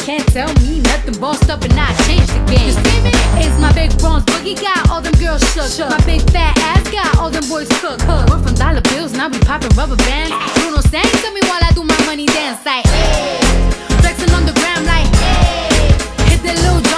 can't tell me nothing. Bossed up and I changed the game. You see me? It's my big bronze boogie got all them girls shook. My big fat ass got all them boys cooked. Went from dollar bills, now we popping rubber bands. Bruno sang to me while I do my money dance like, hey. Flexing on the gram like, hey. Hit that little